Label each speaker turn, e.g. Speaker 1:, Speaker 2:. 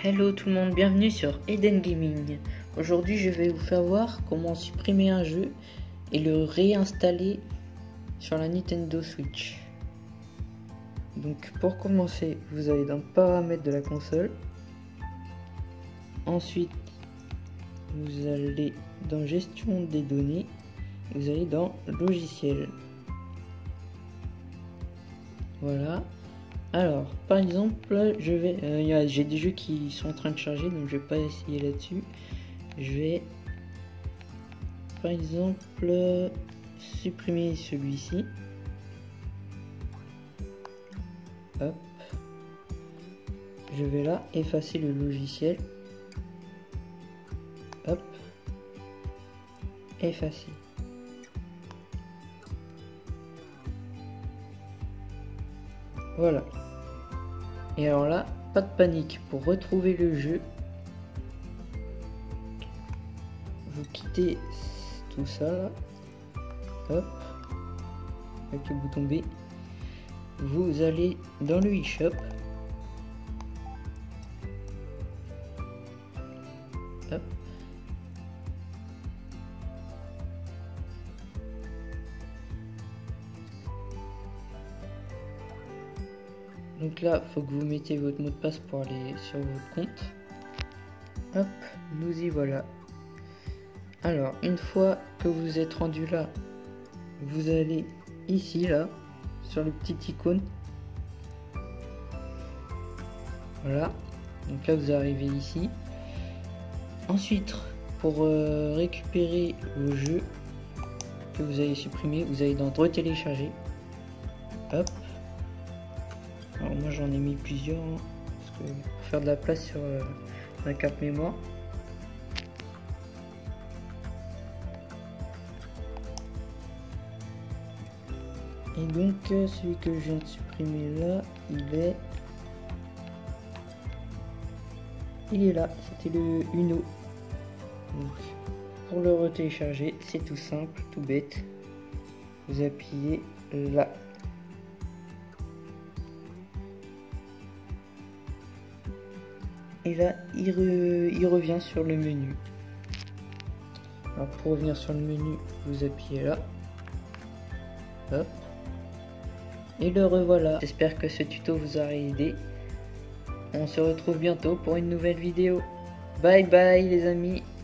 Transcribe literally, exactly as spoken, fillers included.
Speaker 1: Hello tout le monde, bienvenue sur Eden Gaming. Aujourd'hui je vais vous faire voir comment supprimer un jeu et le réinstaller sur la Nintendo Switch. Donc pour commencer, vous allez dans paramètres de la console. Ensuite, vous allez dans gestion des données. Vous allez dans logiciel. Voilà. Alors, par exemple, je vais, euh, j'ai des jeux qui sont en train de charger, donc je vais pas essayer là-dessus. Je vais, par exemple, euh, supprimer celui-ci. Hop. Je vais là effacer le logiciel. Hop. Effacer. Voilà. Et alors là, pas de panique, pour retrouver le jeu, vous quittez tout ça là, hop, avec le bouton B, vous allez dans le eShop, hop, donc là, faut que vous mettez votre mot de passe pour aller sur votre compte. Hop, nous y voilà. Alors, une fois que vous êtes rendu là, vous allez ici, là, sur le petit icône. Voilà. Donc là, vous arrivez ici. Ensuite, pour euh, récupérer le jeu que vous avez supprimé, vous allez dans retélécharger. Hop. Alors moi j'en ai mis plusieurs hein, parce que pour faire de la place sur euh, la carte mémoire. Et donc euh, celui que je viens de supprimer là, il est il est là, c'était le Uno. Donc pour le retélécharger, c'est tout simple, tout bête. Vous appuyez là. Et là, il, re, il revient sur le menu. Alors pour revenir sur le menu, vous appuyez là. Hop. Et le revoilà. J'espère que ce tuto vous aura aidé. On se retrouve bientôt pour une nouvelle vidéo. Bye bye les amis.